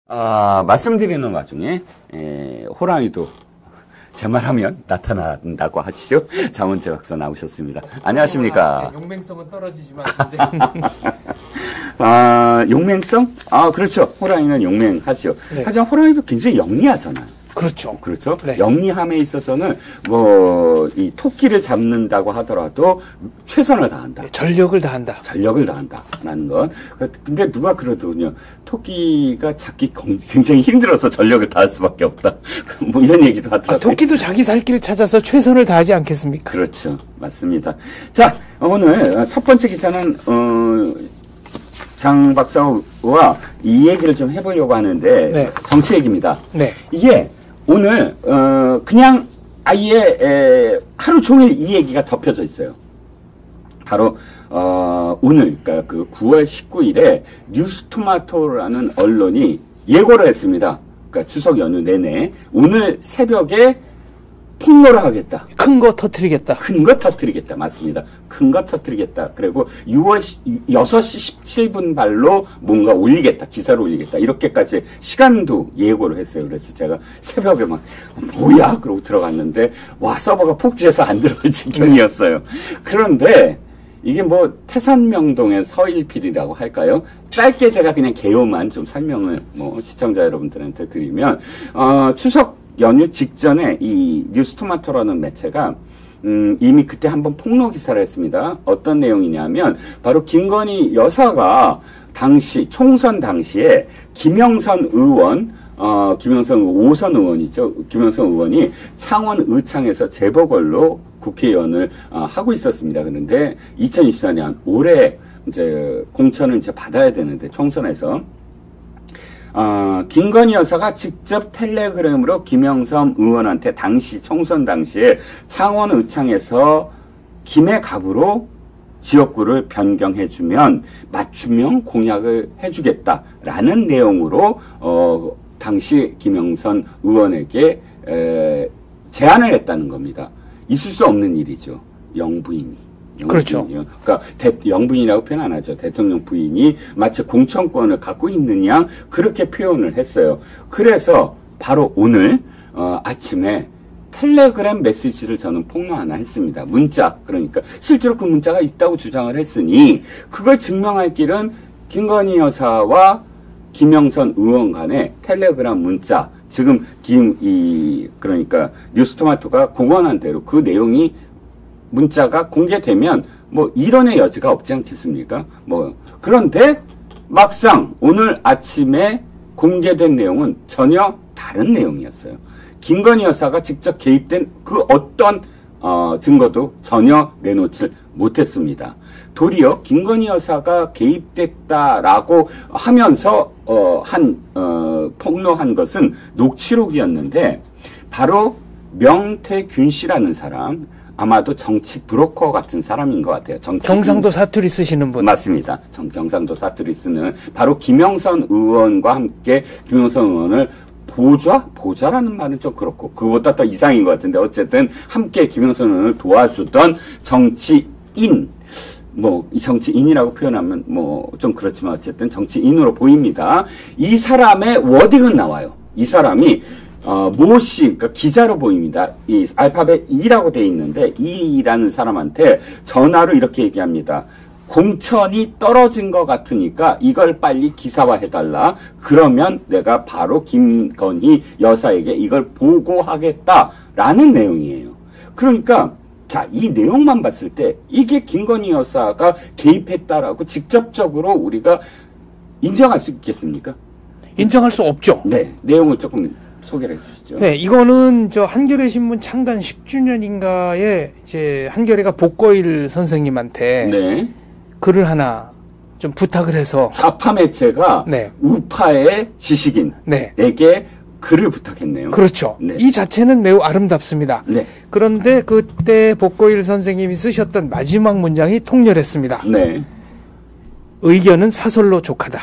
말씀드리는 와중에 호랑이도 제 말하면 나타난다고 하시죠. 장원재 박사 나오셨습니다. 안녕하십니까. 용맹성은 떨어지지만 용맹성? 그렇죠. 호랑이는 용맹하죠. 네. 하지만 호랑이도 굉장히 영리하잖아요. 그렇죠. 그렇죠. 네. 영리함에 있어서는 이 토끼를 잡는다고 하더라도 최선을 다한다. 전력을 다한다. 전력을 다한다라는 건. 근데 누가 그러더군요. 토끼가 잡기 굉장히 힘들어서 전력을 다할 수밖에 없다. 뭐 이런 얘기도 하더라고요. 토끼도 자기 살 길을 찾아서 최선을 다하지 않겠습니까? 그렇죠. 맞습니다. 자, 오늘 첫 번째 기사는 장 박사와 이 얘기를 좀 해보려고 하는데 네. 정치 얘기입니다. 네. 이게 오늘 그냥 아예 하루 종일 이 얘기가 덮여져 있어요. 바로 오늘 그러니까 그 9월 19일에 뉴스토마토라는 언론이 예고를 했습니다. 그러니까 추석 연휴 내내 오늘 새벽에 폭로를 하겠다. 큰 거 터뜨리겠다. 큰 거 터뜨리겠다. 맞습니다. 큰 거 터뜨리겠다. 그리고 6시 17분 발로 뭔가 올리겠다. 기사를 올리겠다. 이렇게까지 시간도 예고를 했어요. 그래서 제가 새벽에 막 뭐야? 그러고 들어갔는데 와 서버가 폭주해서 안 들어갈 지경이었어요. 그런데 이게 뭐 태산명동의 서일필이라고 할까요? 짧게 제가 그냥 개요만 좀 설명을 시청자 여러분들한테 드리면 추석 연휴 직전에 이 뉴스토마토라는 매체가 이미 그때 한번 폭로 기사를 했습니다. 어떤 내용이냐면 바로 김건희 여사가 총선 당시에 김영선 의원, 김영선 5선 의원이죠. 김영선 의원이 창원 의창에서 재보궐로 국회의원을 하고 있었습니다. 그런데 2024년 올해 이제 공천을 이제 받아야 되는데 총선에서 김건희 여사가 직접 텔레그램으로 김영선 의원한테 총선 당시에 창원 의창에서 김해 갑으로 지역구를 변경해주면 맞춤형 공약을 해주겠다라는 내용으로 당시 김영선 의원에게 제안을 했다는 겁니다. 있을 수 없는 일이죠. 영부인이. 그렇죠. 그러니까 영부인이라고 표현 안 하죠. 대통령 부인이 마치 공천권을 갖고 있는 양 그렇게 표현을 했어요. 그래서 바로 오늘 아침에 텔레그램 메시지를 저는 폭로 하나 했습니다. 문자. 그러니까 실제로 그 문자가 있다고 주장을 했으니 그걸 증명할 길은 김건희 여사와 김영선 의원 간의 텔레그램 문자. 지금 그러니까 뉴스토마토가 공언한 대로 그 내용이 문자가 공개되면 이론의 여지가 없지 않겠습니까? 그런데 막상 오늘 아침에 공개된 내용은 전혀 다른 내용이었어요. 김건희 여사가 직접 개입된 그 어떤 증거도 전혀 내놓질 못했습니다. 도리어 김건희 여사가 개입됐다라고 하면서 폭로한 것은 녹취록이었는데 바로 명태균 씨라는 사람, 아마도 정치 브로커 같은 사람인 것 같아요. 경상도 사투리 쓰시는 분. 맞습니다. 경상도 사투리 쓰는 바로 김영선 의원과 함께 김영선 의원을 보좌라는 말은 좀 그렇고 그보다 더 이상인 것 같은데 어쨌든 함께 김영선 의원을 도와주던 정치인, 이 정치인이라고 표현하면 좀 그렇지만 어쨌든 정치인으로 보입니다. 이 사람의 워딩은 나와요. 이 사람이 모씨, 그러니까 기자로 보입니다. 이 알파벳 E라고 돼 있는데 E라는 사람한테 전화로 이렇게 얘기합니다. 공천이 떨어진 것 같으니까 이걸 빨리 기사화해달라. 그러면 내가 바로 김건희 여사에게 이걸 보고하겠다라는 내용이에요. 그러니까 자, 이 내용만 봤을 때 이게 김건희 여사가 개입했다라고 직접적으로 우리가 인정할 수 있겠습니까? 인정할 수 없죠. 네, 내용을 조금 소개를 해주시죠. 네, 이거는 한겨레 신문 창간 10주년인가에 이제 한겨레가 복거일 선생님한테 네. 글을 하나 좀 부탁을 해서 좌파 매체가 네. 우파의 지식인에게 글을 부탁했네요. 그렇죠. 네. 이 자체는 매우 아름답습니다. 네. 그런데 그때 복거일 선생님이 쓰셨던 마지막 문장이 통렬했습니다. 네. 의견은 사설로 족하다.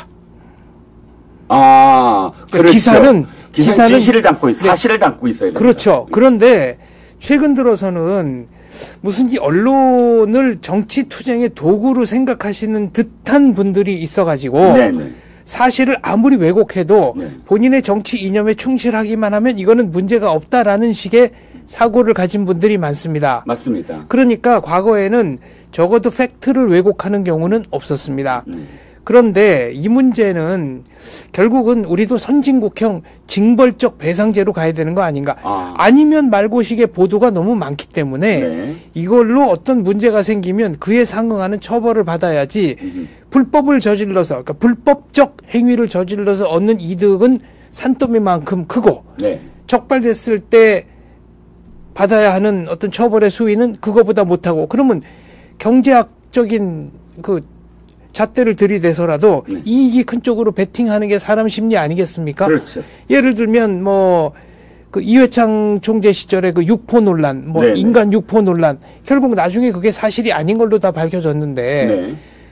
그렇죠. 기사는 진실을 담고 사실을 담고 있어야 됩니다. 그렇죠. 그런데 최근 들어서는 무슨 이 언론을 정치 투쟁의 도구로 생각하시는 듯한 분들이 있어가지고 네네. 사실을 아무리 왜곡해도 네. 본인의 정치 이념에 충실하기만 하면 이거는 문제가 없다라는 식의 사고를 가진 분들이 많습니다. 맞습니다. 그러니까 과거에는 적어도 팩트를 왜곡하는 경우는 없었습니다. 그런데 이 문제는 결국은 우리도 선진국형 징벌적 배상제로 가야 되는 거 아닌가. 아니면 말고식의 보도가 너무 많기 때문에 네. 이걸로 어떤 문제가 생기면 그에 상응하는 처벌을 받아야지 불법을 저질러서, 그러니까 불법적 행위를 저질러서 얻는 이득은 산더미만큼 크고 네. 적발됐을 때 받아야 하는 어떤 처벌의 수위는 그거보다 못하고, 그러면 경제학적인 그 잣대를 들이대서라도 네. 이익이 큰 쪽으로 베팅하는 게 사람 심리 아니겠습니까? 그렇죠. 예를 들면 뭐 그 이회창 총재 시절에 그 육포 논란, 뭐 네네. 인간 육포 논란, 결국 나중에 그게 사실이 아닌 걸로 다 밝혀졌는데 네.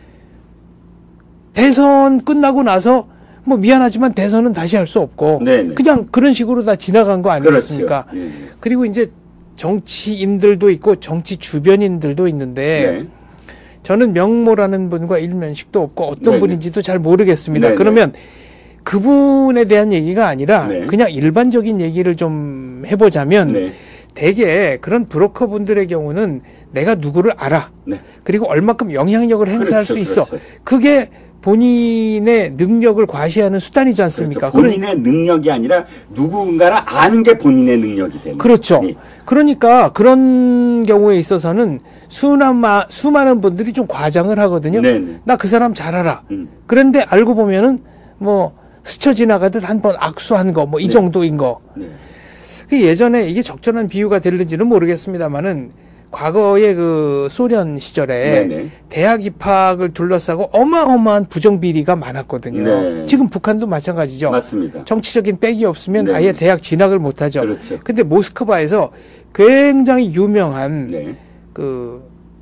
대선 끝나고 나서 뭐 미안하지만 대선은 다시 할 수 없고 네네. 그냥 그런 식으로 다 지나간 거 아니겠습니까? 그렇죠. 네. 그리고 이제 정치인들도 있고 정치 주변인들도 있는데 네. 저는 명모라는 분과 일면식도 없고 어떤 네네. 분인지도 잘 모르겠습니다. 네네. 그러면 그분에 대한 얘기가 아니라 네. 그냥 일반적인 얘기를 좀 해보자면 네. 대개 그런 브로커 분들의 경우는 내가 누구를 알아. 네. 그리고 얼마큼 영향력을 행사할 그렇죠, 수 있어. 그렇죠. 그게 본인의 능력을 과시하는 수단이지 않습니까? 그렇죠. 본인의 능력이 아니라 누군가를 아는 게 본인의 능력이 되는 그렇죠. 네. 그러니까 그런 경우에 있어서는 수많은 분들이 좀 과장을 하거든요. 네네. 나 그 사람 잘 알아. 그런데 알고 보면은 뭐 스쳐 지나가듯 한 번 악수한 거 뭐 이 네. 정도인 거. 네. 그 예전에 이게 적절한 비유가 될는지는 모르겠습니다만은 과거의 그 소련 시절에 네네. 대학 입학을 둘러싸고 어마어마한 부정비리가 많았거든요. 네. 지금 북한도 마찬가지죠. 맞습니다. 정치적인 백이 없으면 네. 아예 대학 진학을 못하죠. 그렇죠. 근데 모스크바에서 굉장히 유명한 네. 그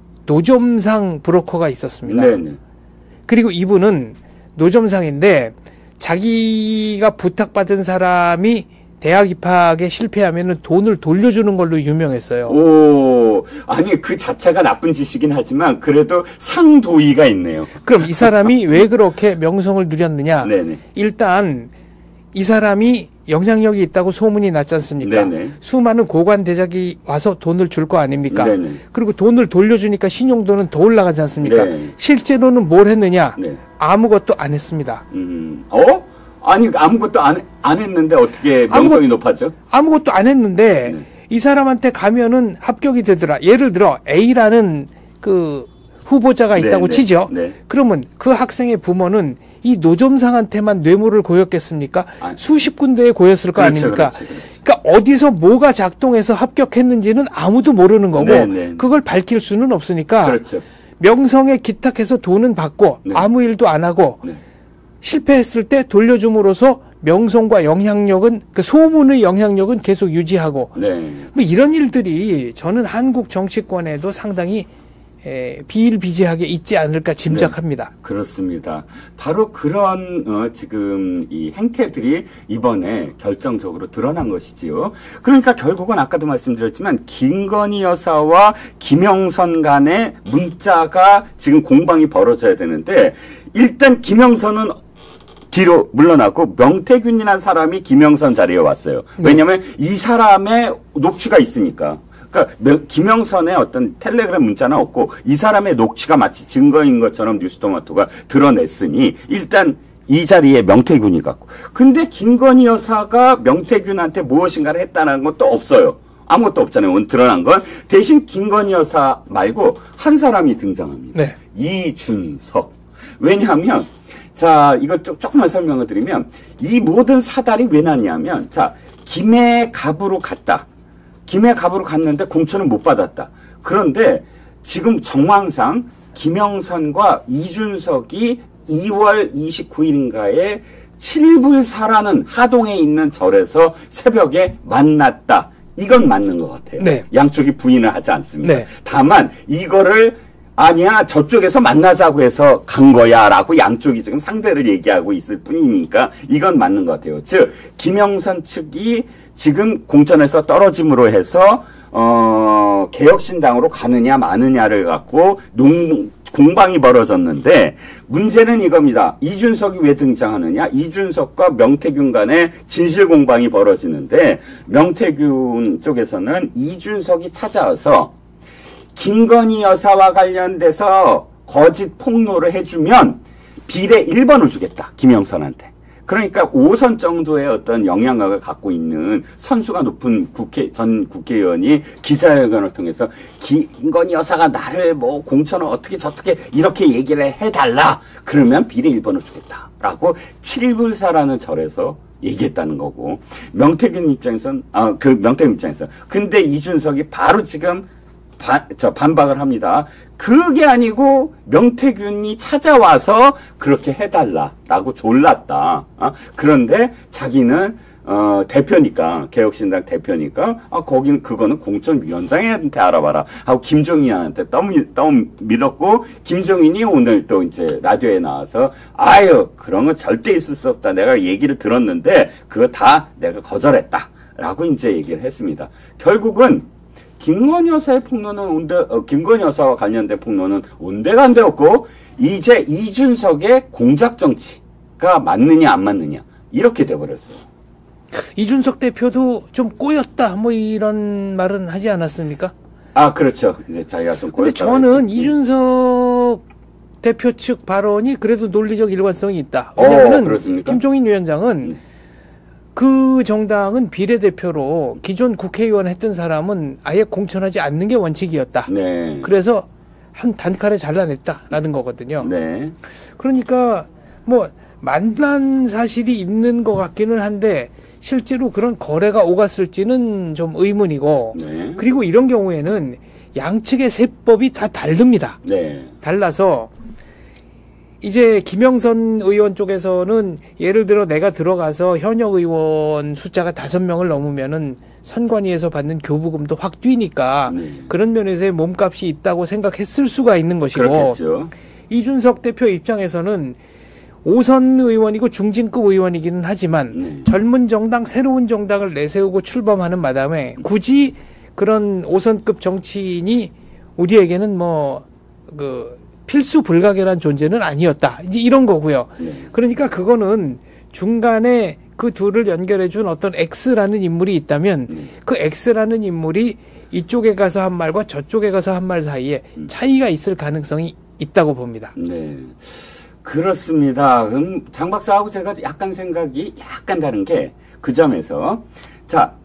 노점상 브로커가 있었습니다. 네네. 그리고 이분은 노점상인데 자기가 부탁받은 사람이 대학 입학에 실패하면 돈을 돌려주는 걸로 유명했어요. 오, 아니 그 자체가 나쁜 짓이긴 하지만 그래도 상도의가 있네요. 그럼 이 사람이 왜 그렇게 명성을 누렸느냐? 네네. 일단 이 사람이 영향력이 있다고 소문이 났지 않습니까? 네네. 수많은 고관 대작이 와서 돈을 줄 거 아닙니까? 네네. 그리고 돈을 돌려주니까 신용도는 더 올라가지 않습니까? 네. 실제로는 뭘 했느냐? 네. 아무것도 안 했습니다. 어? 아니 아무것도 안 했는데 어떻게 명성이 높아져? 아무것도 안 했는데 네. 이 사람한테 가면은 합격이 되더라. 예를 들어 A라는 그 후보자가 있다고 네, 치죠. 네. 그러면 그 학생의 부모는 이 노점상한테만 뇌물을 고였겠습니까? 아, 수십 군데에 고였을 거 그렇죠, 아닙니까? 그렇죠, 그렇죠. 그러니까 어디서 뭐가 작동해서 합격했는지는 아무도 모르는 거고 네, 네. 그걸 밝힐 수는 없으니까 그렇죠. 명성에 기탁해서 돈은 받고 네. 아무 일도 안 하고 네. 실패했을 때 돌려줌으로써 명성과 영향력은 그 소문의 영향력은 계속 유지하고 네. 뭐 이런 일들이 저는 한국 정치권에도 상당히 비일비재하게 있지 않을까 짐작합니다. 네, 그렇습니다. 바로 그런 지금 이 행태들이 이번에 결정적으로 드러난 것이지요. 그러니까 결국은 아까도 말씀드렸지만 김건희 여사와 김영선 간의 문자가 지금 공방이 벌어져야 되는데 일단 김영선은 뒤로 물러나고 명태균이라는 사람이 김영선 자리에 왔어요. 왜냐하면 이 사람의 녹취가 있으니까. 그러니까 김영선의 어떤 텔레그램 문자는 없고 이 사람의 녹취가 마치 증거인 것처럼 뉴스토마토가 드러냈으니 일단 이 자리에 명태균이 갔고. 근데 김건희 여사가 명태균한테 무엇인가를 했다는 것도 없어요. 아무것도 없잖아요. 오늘 드러난 건. 대신 김건희 여사 말고 한 사람이 등장합니다. 네. 이준석. 왜냐하면 자, 이걸 조금만 설명을 드리면 이 모든 사달이 왜 났냐면 자, 김해 갑으로 갔다. 김해 갑으로 갔는데 공천을 못 받았다. 그런데 지금 정황상 김영선과 이준석이 2월 29일인가에 칠불사라는 하동에 있는 절에서 새벽에 만났다. 이건 맞는 것 같아요. 네. 양쪽이 부인을 하지 않습니다. 네. 다만 이거를 아니야 저쪽에서 만나자고 해서 간 거야 라고 양쪽이 지금 상대를 얘기하고 있을 뿐이니까 이건 맞는 것 같아요. 즉 김영선 측이 지금 공천에서 떨어짐으로 해서 개혁신당으로 가느냐 마느냐를 갖고 공방이 벌어졌는데 문제는 이겁니다. 이준석이 왜 등장하느냐? 이준석과 명태균 간의 진실 공방이 벌어지는데 명태균 쪽에서는 이준석이 찾아와서 김건희 여사와 관련돼서 거짓 폭로를 해주면 비례 1번을 주겠다. 김영선한테. 그러니까 5선 정도의 어떤 영향력을 갖고 있는 선수가 높은 전 국회의원이 기자회견을 통해서 김건희 여사가 나를 뭐 공천을 어떻게 저떻게 이렇게 얘기를 해달라. 그러면 비례 1번을 주겠다. 라고 7불사라는 절에서 얘기했다는 거고. 명태균 입장에선, 명태균 입장에서. 근데 이준석이 바로 지금 반박을 합니다. 그게 아니고 명태균이 찾아와서 그렇게 해달라라고 졸랐다. 그런데 자기는 대표니까 개혁신당 대표니까 거기는 그거는 공천위원장한테 알아봐라 하고 김종인한테 너무 밀었고 김종인이 오늘 또 이제 라디오에 나와서 아유 그런 건 절대 있을 수 없다. 내가 얘기를 들었는데 그거 다 내가 거절했다라고 이제 얘기를 했습니다. 결국은 김건희 여사의 폭로는 김건희 여사와 관련된 폭로는 온데간데 없고 이제 이준석의 공작 정치가 맞느냐 안 맞느냐 이렇게 돼버렸어요. 이준석 대표도 좀 꼬였다 뭐 이런 말은 하지 않았습니까? 그렇죠. 이제 자기가 좀 꼬였다. 근데 저는 이준석 대표 측 발언이 그래도 논리적 일관성이 있다. 왜냐하면 김종인 위원장은 그 정당은 비례대표로 기존 국회의원 했던 사람은 아예 공천하지 않는 게 원칙이었다. 네. 그래서 한 단칼에 잘라냈다라는 거거든요. 네. 그러니까 뭐 만난 사실이 있는 것 같기는 한데 실제로 그런 거래가 오갔을지는 좀 의문이고 네. 그리고 이런 경우에는 양측의 세법이 다 다릅니다. 네. 달라서 이제 김영선 의원 쪽에서는 예를 들어 내가 들어가서 현역 의원 숫자가 5명을 넘으면은 선관위에서 받는 교부금도 확 뛰니까 그런 면에서의 몸값이 있다고 생각했을 수가 있는 것이고 그렇겠죠. 이준석 대표 입장에서는 5선 의원이고 중진급 의원이기는 하지만 젊은 정당, 새로운 정당을 내세우고 출범하는 마당에 굳이 그런 5선급 정치인이 우리에게는 필수 불가결한 존재는 아니었다. 이제 이런 거고요. 그러니까 그거는 중간에 그 둘을 연결해 준 어떤 X라는 인물이 있다면 그 X라는 인물이 이쪽에 가서 한 말과 저쪽에 가서 한 말 사이에 차이가 있을 가능성이 있다고 봅니다. 네. 그렇습니다. 장 박사하고 제가 약간 생각이 약간 다른 게 그 점에서 자,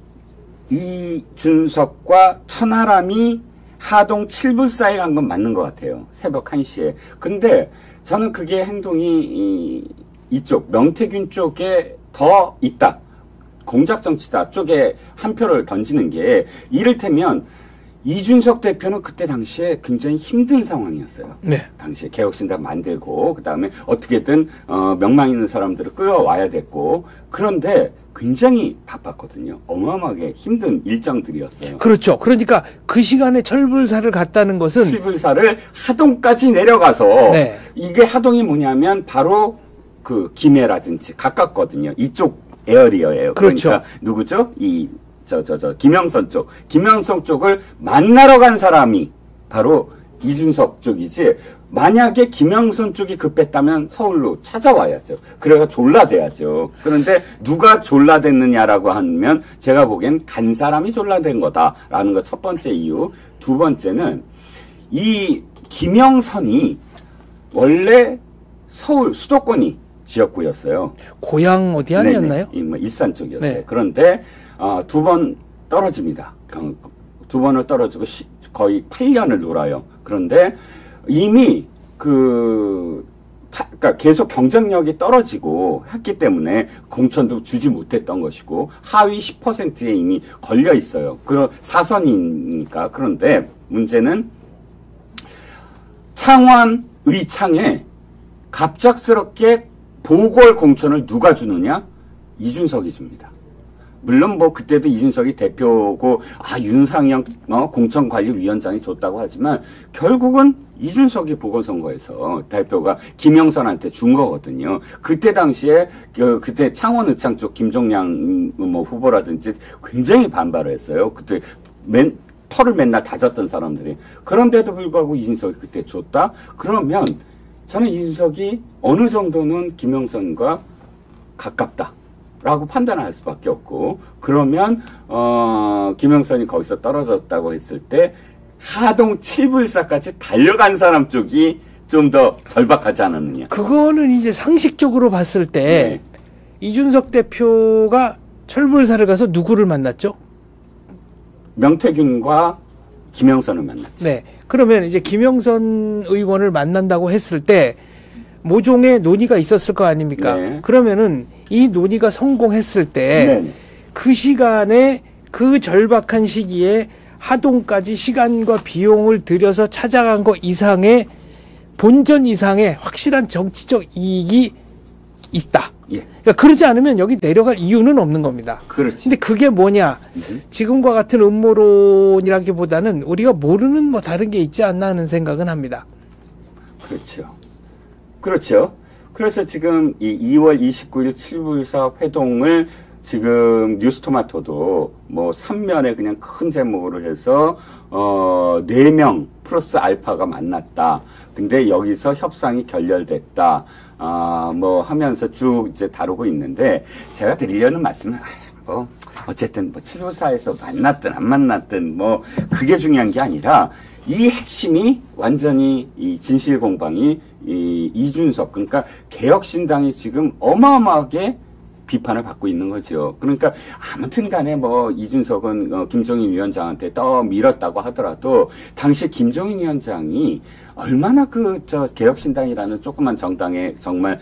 이준석과 천하람이 하동 7불사에 간 건 맞는 것 같아요. 새벽 1시에. 근데 저는 그게 행동이 이쪽 명태균 쪽에 더 있다. 공작정치다 쪽에 한 표를 던지는 게 이를테면 이준석 대표는 그때 당시에 굉장히 힘든 상황이었어요. 네. 당시에 개혁신당 만들고 그다음에 어떻게든 명망 있는 사람들을 끌어와야 됐고 그런데 굉장히 바빴거든요. 어마어마하게 힘든 일정들이었어요. 그렇죠. 그러니까 그 시간에 철불사를 갔다는 것은 철불사를 하동까지 내려가서 네. 이게 하동이 뭐냐면 바로 그 김해라든지 가깝거든요. 이쪽 에어리어예요. 그렇죠. 그러니까 누구죠? 김영선 쪽. 김영선 쪽을 만나러 간 사람이 바로 이준석 쪽이지. 만약에 김영선 쪽이 급했다면 서울로 찾아와야죠. 그래가 졸라대야죠. 그런데 누가 졸라댔느냐라고 하면 제가 보기엔 간 사람이 졸라댄 거다라는 거 첫 번째 이유. 두 번째는 이 김영선이 원래 서울 수도권이 지역구였어요. 고향 어디 아니었나요? 일산 쪽이었어요. 네. 그런데 2번 떨어집니다. 2번을 떨어지고 거의 8년을 놀아요. 그런데 이미 그러니까 계속 경쟁력이 떨어지고 했기 때문에 공천도 주지 못했던 것이고 하위 10%에 이미 걸려 있어요. 그런 사선이니까. 그런데 문제는 창원 의창에 갑작스럽게 보궐 공천을 누가 주느냐? 이준석이 줍니다. 물론 뭐 그때도 이준석이 대표고 윤상현 공천관리위원장이 줬다고 하지만 결국은 이준석이 보궐선거에서 대표가 김영선한테 준 거거든요. 그때 당시에 그때 창원 의창 쪽 김종량 후보라든지 굉장히 반발을 했어요. 그때 털을 맨날 다졌던 사람들이. 그런데도 불구하고 이준석이 그때 줬다? 그러면 저는 이준석이 어느 정도는 김영선과 가깝다라고 판단할 수밖에 없고, 그러면 김영선이 거기서 떨어졌다고 했을 때 하동 7불사까지 달려간 사람 쪽이 좀 더 절박하지 않았느냐. 그거는 이제 상식적으로 봤을 때 네. 이준석 대표가 철불사를 가서 누구를 만났죠? 명태균과 김영선을 만났죠. 네. 그러면 이제 김영선 의원을 만난다고 했을 때 모종의 논의가 있었을 거 아닙니까? 네. 그러면은 이 논의가 성공했을 때 그 네. 시간에 그 절박한 시기에 하동까지 시간과 비용을 들여서 찾아간 거 이상의 본전 이상의 확실한 정치적 이익이 있다. 예. 그러니까 그러지 않으면 여기 내려갈 이유는 없는 겁니다. 그렇지. 근데 그게 뭐냐? 지금과 같은 음모론이라기보다는 우리가 모르는 뭐 다른 게 있지 않나 하는 생각은 합니다. 그렇죠. 그렇죠. 그래서 지금 이 2월 29일 7불사 회동을 지금 뉴스토마토도 뭐 3면에 그냥 큰 제목으로 해서 4명 플러스 알파가 만났다. 근데 여기서 협상이 결렬됐다. 뭐 하면서 쭉 이제 다루고 있는데, 제가 드리려는 말씀은 뭐 어쨌든 뭐 7불사에서 만났든 안 만났든 뭐 그게 중요한 게 아니라, 이 핵심이 완전히 이 진실공방이 이 이준석, 그러니까 개혁신당이 지금 어마어마하게 비판을 받고 있는 거죠. 그러니까 아무튼 간에 뭐 이준석은 김종인 위원장한테 떠밀었다고 하더라도 당시 김종인 위원장이 얼마나 개혁신당이라는 조그만 정당에 정말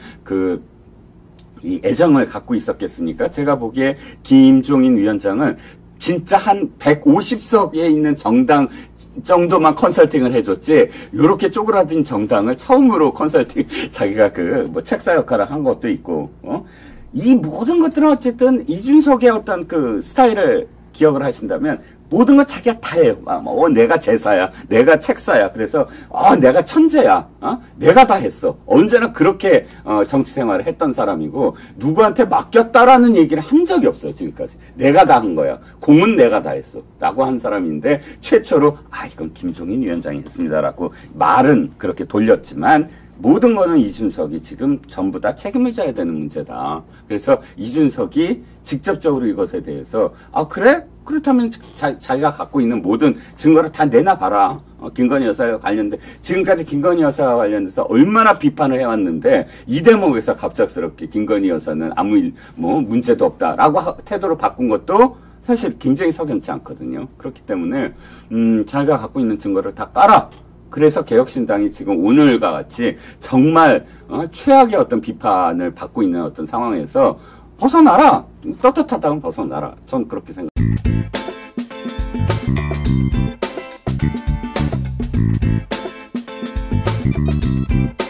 이 애정을 갖고 있었겠습니까? 제가 보기에 김종인 위원장은 진짜 한 150석에 있는 정당 정도만 컨설팅을 해줬지, 요렇게 쪼그라든 정당을 처음으로 컨설팅, 자기가 뭐 책사 역할을 한 것도 있고, 이 모든 것들은 어쨌든 이준석의 어떤 그 스타일을 기억을 하신다면 모든 것 자기가 다 해요. 내가 제사야, 내가 책사야, 그래서 내가 천재야, 내가 다 했어. 언제나 그렇게 정치 생활을 했던 사람이고, 누구한테 맡겼다라는 얘기를 한 적이 없어요, 지금까지. 내가 다 한 거야, 공은 내가 다 했어 라고 한 사람인데, 최초로 이건 김종인 위원장이 했습니다라고 말은 그렇게 돌렸지만, 모든 거는 이준석이 지금 전부 다 책임을 져야 되는 문제다. 그래서 이준석이 직접적으로 이것에 대해서 그래? 그렇다면 자기가 갖고 있는 모든 증거를 다 내놔봐라. 김건희 여사와 관련된, 지금까지 김건희 여사와 관련돼서 얼마나 비판을 해왔는데, 이 대목에서 갑작스럽게 김건희 여사는 아무 문제도 없다라고 태도를 바꾼 것도 사실 굉장히 석연치 않거든요. 그렇기 때문에 자기가 갖고 있는 증거를 다 깔아. 그래서 개혁신당이 지금 오늘과 같이 정말 최악의 어떤 비판을 받고 있는 어떤 상황에서 벗어나라. 떳떳하다면 벗어나라. 전 그렇게 생각합니다.